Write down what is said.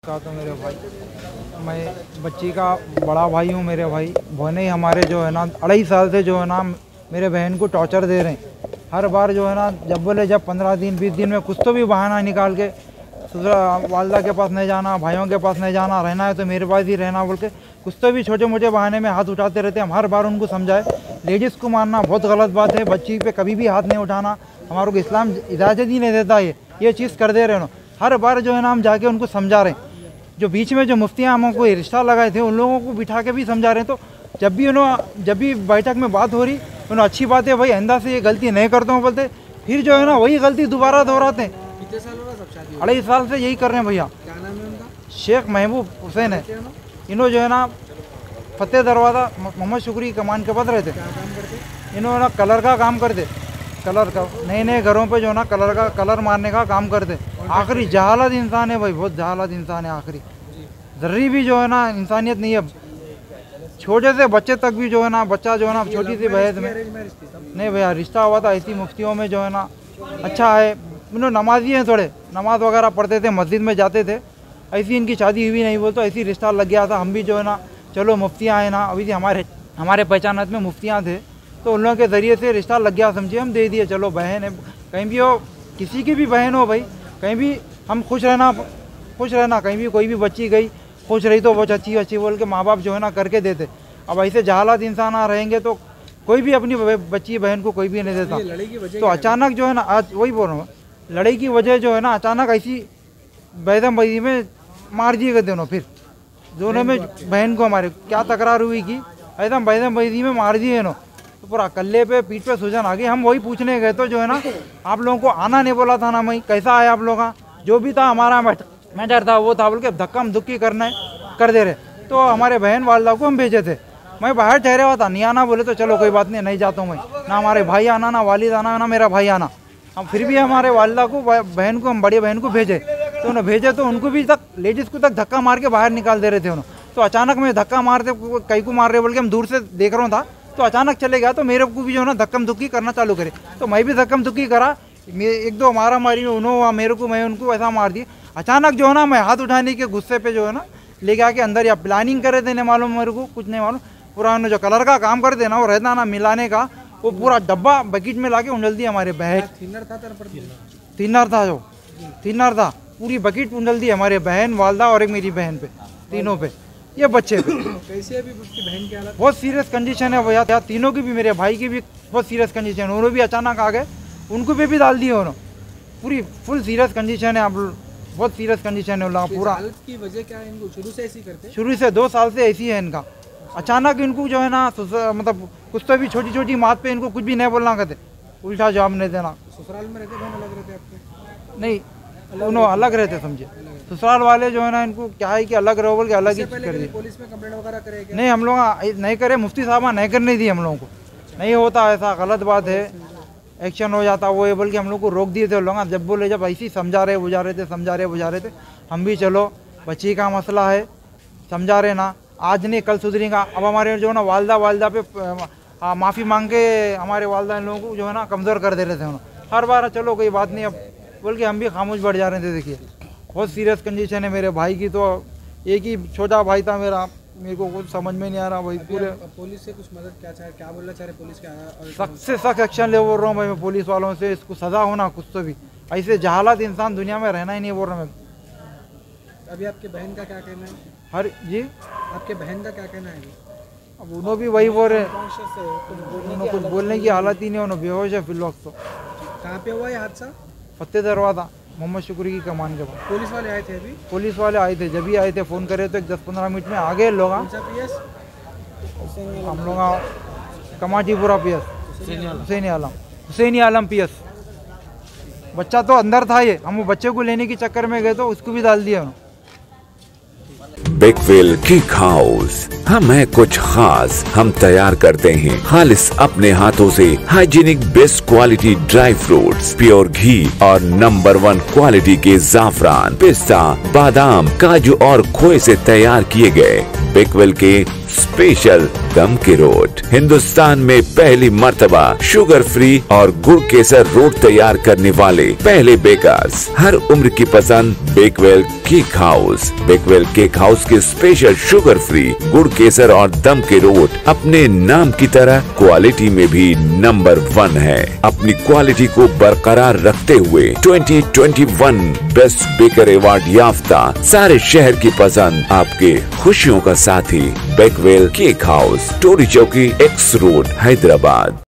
वबरकातुहू मेरे भाई। मैं बच्ची का बड़ा भाई हूँ। मेरे भाई बहने हमारे जो है ना 2.5 साल से जो है ना मेरे बहन को टॉर्चर दे रहे हैं। हर बार जो है ना जब बोले जब 15 दिन 20 दिन में कुछ तो भी बहाना निकाल के वालदा के पास नहीं जाना, भाइयों के पास नहीं जाना, रहना है तो मेरे पास ही रहना बोल के कुछ तो भी छोटे मोटे बहाने में हाथ उठाते रहते हैं। हम हर बार उनको समझाए लेडीज़ को मारना बहुत गलत बात है, बच्ची पे कभी भी हाथ नहीं उठाना, हमारे को इस्लाम इजाज़त ही नहीं देता ये चीज़ कर दे रहे हैं। हर बार जो है ना हम जाके उनको समझा रहे हैं। जो बीच में जो मुफ्तियाँ हमको रिश्ता लगाए थे उन लोगों को बिठा के भी समझा रहे हैं। तो जब भी बैठक में बात हो रही उन्हें अच्छी बात है भाई आइंदा से ये गलती नहीं करता हूँ बोलते, फिर जो है ना वही गलती दोबारा दोहराते हैं। कितने साल हो रहा सब शादी? 2.5 साल से यही कर रहे हैं भैया। क्या नाम है उनका? शेख महबूब हुसैन है। इन्हों जो है ना फतेह दरवाज़ा मोहम्मद शुक्री कमान के पद रहते। क्या काम करते? इन्होंने ना कलर का काम करते, कलर का नए नए घरों पे जो है ना कलर मारने का काम करते। आखिरी जहालत इंसान है भाई, बहुत जहालत इंसान है। आखिरी जर्री भी जो है ना इंसानियत नहीं है। छोटे से बच्चे तक भी जो है ना बच्चा जो है ना छोटी सी बहस में नहीं भैया रिश्ता हुआ था। ऐसी मुफ्तियों में जो है ना अच्छा है। इन्होंने नमाजी हैं, थोड़े नमाज वगैरह पढ़ते थे, मस्जिद में जाते थे। ऐसी इनकी शादी हुई नहीं बोल तो ऐसी रिश्ता लग गया था। हम भी जो है ना चलो मुफ्तियाँ हैं ना, अभी थी हमारे पहचानत में मुफ्तियाँ थे तो उन लोगों के ज़रिए से रिश्ता लग गया, समझिए हम दे दिए। चलो बहन है, कहीं भी हो, किसी की भी बहन हो भाई, कहीं भी हम खुश रहना। कहीं भी कोई भी बच्ची गई खुश रही तो वो अच्छी बोल के माँ बाप जो है ना करके देते। अब ऐसे जहालत इंसान रहेंगे तो कोई भी अपनी बच्ची बहन को कोई भी नहीं देता। तो अचानक जो है ना आज वही बोल रहा हूँ, लड़ाई की वजह जो है ना अचानक ऐसी बैदमबाजी में मार दिए गए दोनों। फिर दोनों में बहन को हमारे क्या तकरार हुई कि एकदम बैदमबाजी में मार दिए नो, तो पूरा कल्ले पे पीठ पे सूजन आ गई। हम वही पूछने गए तो जो है ना आप लोगों को आना नहीं बोला था ना, मैं कैसा आया आप लोगों का, जो भी था हमारा मैटर था वो था बोल के धक्का मुक्की करना कर दे रहे। तो हमारे बहन वालदा को हम भेजे थे, मैं बाहर ठहरे हुआ था, नहीं आना बोले तो चलो कोई बात नहीं जाता हूँ मैं, ना हमारे भाई आना, ना वालिद आना, ना मेरा भाई आना। हम फिर भी हमारे वालदा को बहन को हम बड़ी बहन को भेजे तो उन्हें भेजे तो उनको भी तक लेडीज़ को तक धक्का मार के बाहर निकाल दे रहे थे उन्होंने। तो अचानक में धक्का मारते कई को मार रहे बोल के हम दूर से देख रहा था, तो अचानक चले गया तो मेरे को भी जो है ना धक्कम धुक्की करना चालू करे। तो मैं भी धक्कम धुक्की करा, एक दो मारा मारी उन्होंने मेरे को, मैं उनको ऐसा मार दिया। अचानक जो है ना मैं हाथ उठाने के गुस्से पे जो है ना लेके आके अंदर या प्लानिंग करे थे, नहीं मालूम मेरे को, कुछ नहीं मालूम। पूरा जो कलर का काम करते ना वो रहता ना मिलाने का, वो पूरा डब्बा बकेट में लाके उंडल दिया हमारे बहन। थिनर था पूरी बकेट उंडल दी हमारे बहन वालदा और एक मेरी बहन पे, तीनों पे, ये बच्चे पे। कैसे अभी उसकी बहन की हालत? बहुत सीरियस कंडीशन है भैया, तीनों की भी, मेरे भाई की भी बहुत सीरियस कंडीशन है। उन्होंने भी अचानक आ गए, उनको भी डाल दिए उन्होंने, पूरी फुल सीरियस कंडीशन है। आप बहुत सीरियस कंडीशन है पूरा। की वजह क्या है? इनको शुरू से ऐसी करते? शुरू से 2 साल से ऐसी है इनका। अचानक इनको जो है ना मतलब कुछ तो भी छोटी छोटी बात पे इनको कुछ भी नहीं बोलना कहते, उल्टा जवाब नहीं देना। ससुराल में रहते बहन अलग रहते आपके? नहीं, दोनों अलग रहते समझे। ससुराल वाले जो है ना इनको क्या है कि अलग रहो बोल के अलग ही कर दिए। पुलिस में कंप्लेंट वगैरह करे? नहीं, हम लोग नहीं करे, मुफ्ती साहबा नहीं करने दी हम लोगों को। नहीं होता ऐसा, गलत बात है, एक्शन हो जाता वो ये बोल के हम लोग को रोक दिए थे लोग। जब बोले जब ऐसे ही समझा रहे बुझा रहे थे हम भी, चलो बच्ची का मसला है समझा रहे ना, आज नहीं कल सुधरेगा। अब हमारे जो है ना वालदा पे माफ़ी मांग के हमारे वालदा इन लोगों को जो है ना कमज़ोर कर दे रहे थे उन्होंने हर बार। चलो कोई बात नहीं अब बोल के हम भी खामोश बढ़ जा रहे थे। देखिए बहुत सीरियस कंडीशन है मेरे भाई की। तो एक ही छोटा भाई था मेरा, मेरे को कुछ समझ में नहीं आ रहा भाई। पूरे पुलिस से कुछ मदद क्या बोलना चाह रहे पुलिस? क्या सख्त से सख्त एक्शन ले बोल रहा हूँ भाई मैं पुलिस वालों से, इसको सज़ा होना कुछ तो भी। ऐसे जहालत इंसान दुनिया में रहना ही नहीं बोल रहा मैं। अभी आपके बहन का क्या कहना है? जी आपके बहन का क्या कहना है? अब उन्होंने भी वही बोल रहे, उन्होंने कुछ बोलने की हालत ही नहीं, उन्होंने बेहोश है फिर वक्त। तो कहाँ पे हुआ ये हादसा? फतेह दरवाज़ा मोहम्मद शुक्री की कमान के पास। पुलिस वाले आए थे अभी? पुलिस वाले आए थे, जब भी आए थे फ़ोन करे तो एक 10-15 मिनट में आ गए लोग। हम लोग कमाटीपुरा PS, हुसैनी आलम PS। बच्चा तो अंदर था, ये हम बच्चे को लेने के चक्कर में गए तो उसको भी डाल दिया। बिगविल केक हाउस, हम है कुछ खास, हम तैयार करते हैं खालिस अपने हाथों से hygienic best quality dry fruits, pure घी और नंबर 1 क्वालिटी के जाफरान, पिस्ता, बादाम, काजू और खोए से तैयार किए गए। बिगविल के स्पेशल दम के रोट। हिंदुस्तान में पहली मर्तबा शुगर फ्री और गुड़ केसर रोट तैयार करने वाले पहले बेकर्स। हर उम्र की पसंद Bakewell cake house. Bakewell cake house के स्पेशल शुगर फ्री गुड़ केसर और दम के रोट अपने नाम की तरह क्वालिटी में भी नंबर 1 है। अपनी क्वालिटी को बरकरार रखते हुए 2021 बेस्ट बेकर अवार्ड याफ्ता सारे शहर की पसंद, आपके खुशियों का साथी बेकवेल केक हाउस, टोरी चौकी, एक्स रोड, हैदराबाद।